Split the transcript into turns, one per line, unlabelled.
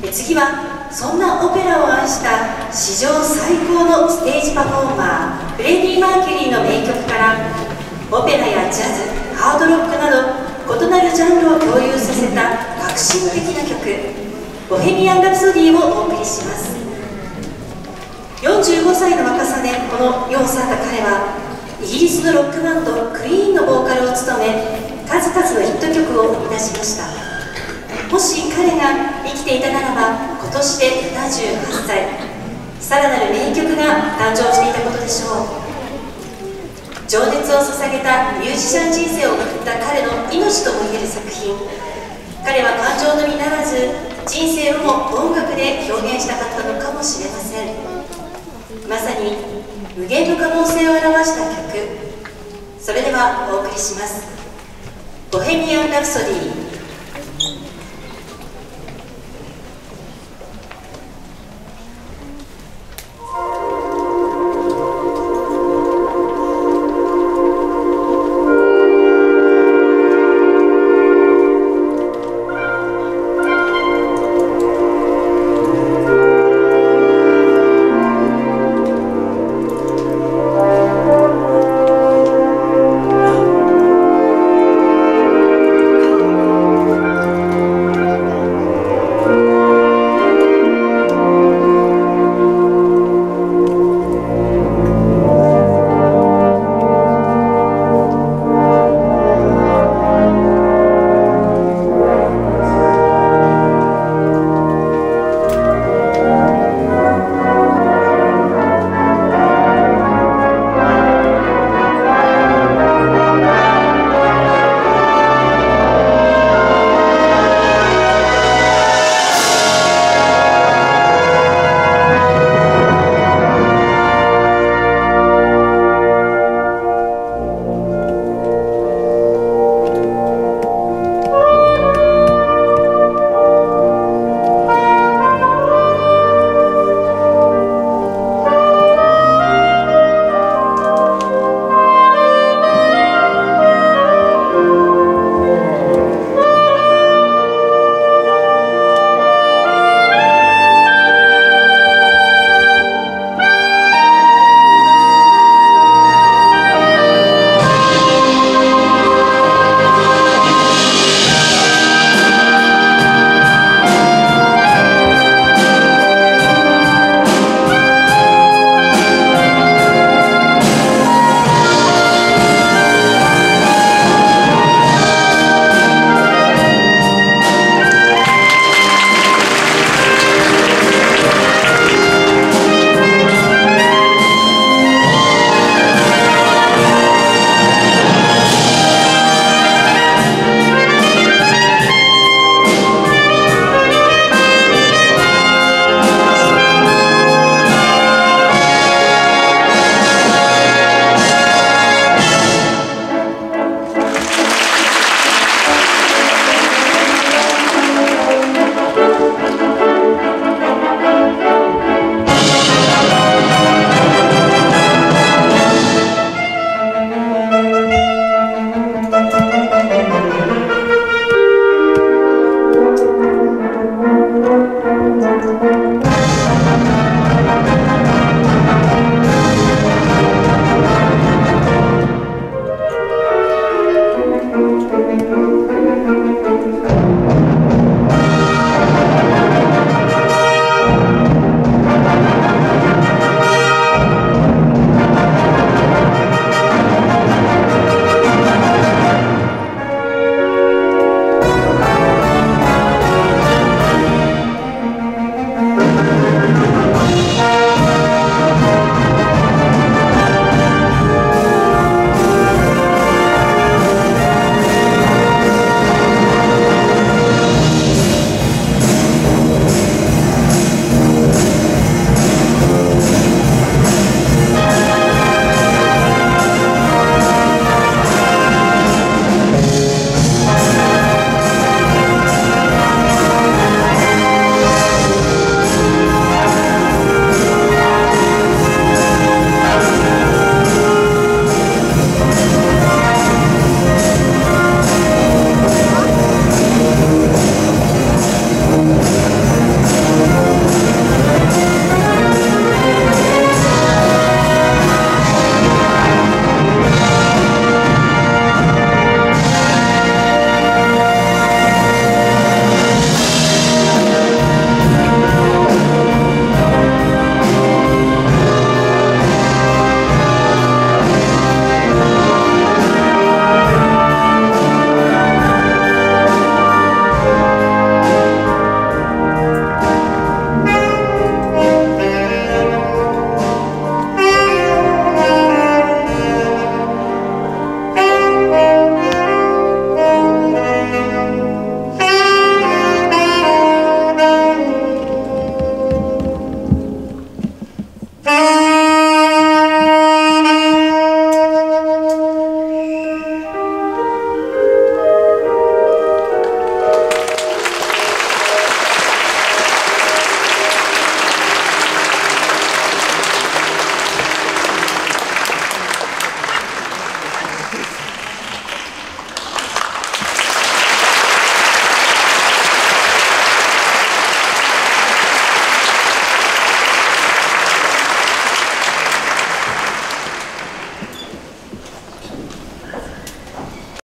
次はそんなオペラを愛した史上最高のステージパフォーマーフレディ・マーキュリーの名曲からオペラやジャズ、ハードロックなど異なるジャンルを共有させた革新的な曲「ボヘミアン・ラプソディ」をお送りします。45歳の若さでこの世を去った彼はイギリスのロックバンドクイーンのボーカルを務め数々のヒット曲を生み出しました。もし彼が生きていたならば今年で78歳、さらなる名曲が誕生していたことでしょう。情熱を捧げたミュージシャン人生を送った彼の命ともいえる作品。彼は感情のみならず人生をも音楽で表現したかったのかもしれません。まさに無限の可能性を表した曲。それではお送りします。ボヘミアン・ラプソディ。